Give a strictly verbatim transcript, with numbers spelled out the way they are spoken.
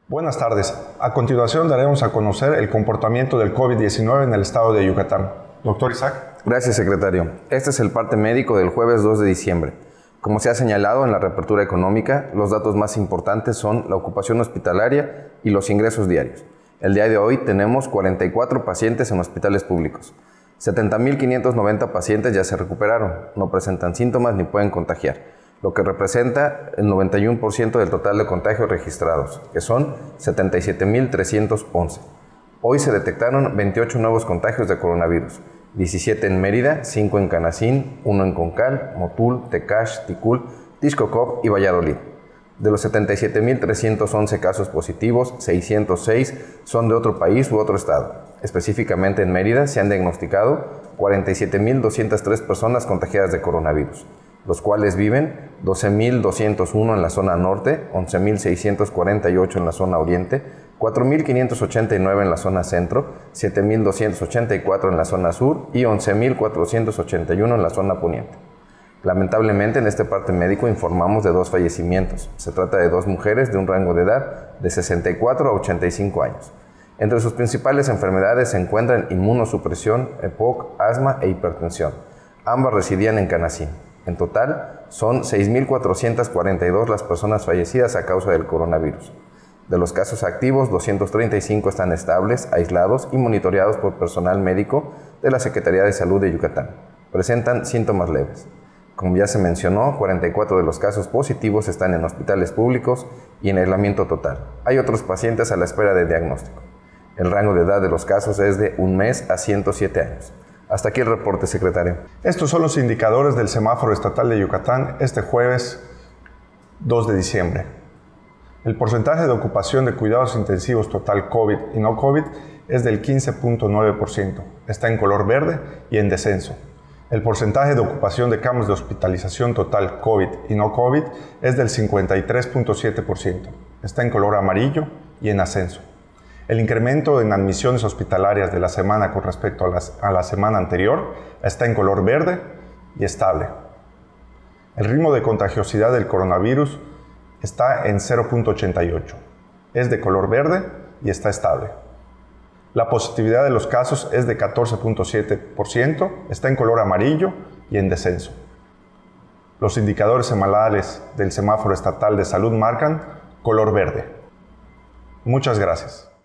Buenas tardes. A continuación daremos a conocer el comportamiento del COVID diecinueve en el estado de Yucatán. Doctor Isaac. Gracias, secretario. Este es el parte médico del jueves dos de diciembre. Como se ha señalado en la reapertura económica, los datos más importantes son la ocupación hospitalaria y los ingresos diarios. El día de hoy tenemos cuarenta y cuatro pacientes en hospitales públicos. setenta mil quinientos noventa pacientes ya se recuperaron, no presentan síntomas ni pueden contagiar, lo que representa el noventa y uno por ciento del total de contagios registrados, que son setenta y siete mil trescientos once. Hoy se detectaron veintiocho nuevos contagios de coronavirus, diecisiete en Mérida, cinco en Canacín, uno en Concal, Motul, Tecash, Ticul, Tixcocop y Valladolid. De los setenta y siete mil trescientos once casos positivos, seiscientos seis son de otro país u otro estado. Específicamente en Mérida se han diagnosticado cuarenta y siete mil doscientas tres personas contagiadas de coronavirus, los cuales viven doce mil doscientos uno en la zona norte, once mil seiscientos cuarenta y ocho en la zona oriente, cuatro mil quinientos ochenta y nueve en la zona centro, siete mil doscientos ochenta y cuatro en la zona sur y once mil cuatrocientos ochenta y uno en la zona poniente. Lamentablemente, en este parte médico informamos de dos fallecimientos. Se trata de dos mujeres de un rango de edad de sesenta y cuatro a ochenta y cinco años. Entre sus principales enfermedades se encuentran inmunosupresión, E P O C, asma e hipertensión. Ambas residían en Canacín. En total, son seis mil cuatrocientas cuarenta y dos las personas fallecidas a causa del coronavirus. De los casos activos, doscientos treinta y cinco están estables, aislados y monitoreados por personal médico de la Secretaría de Salud de Yucatán. Presentan síntomas leves. Como ya se mencionó, cuarenta y cuatro de los casos positivos están en hospitales públicos y en aislamiento total. Hay otros pacientes a la espera de diagnóstico. El rango de edad de los casos es de un mes a ciento siete años. Hasta aquí el reporte, secretario. Estos son los indicadores del semáforo estatal de Yucatán este jueves dos de diciembre. El porcentaje de ocupación de cuidados intensivos total COVID y no COVID es del quince punto nueve por ciento. Está en color verde y en descenso. El porcentaje de ocupación de camas de hospitalización total COVID y no COVID es del cincuenta y tres punto siete por ciento. Está en color amarillo y en ascenso. El incremento en admisiones hospitalarias de la semana con respecto a, las, a la semana anterior está en color verde y estable. El ritmo de contagiosidad del coronavirus está en cero punto ochenta y ocho. Es de color verde y está estable. La positividad de los casos es de catorce punto siete por ciento, está en color amarillo y en descenso. Los indicadores semanales del semáforo estatal de salud marcan color verde. Muchas gracias.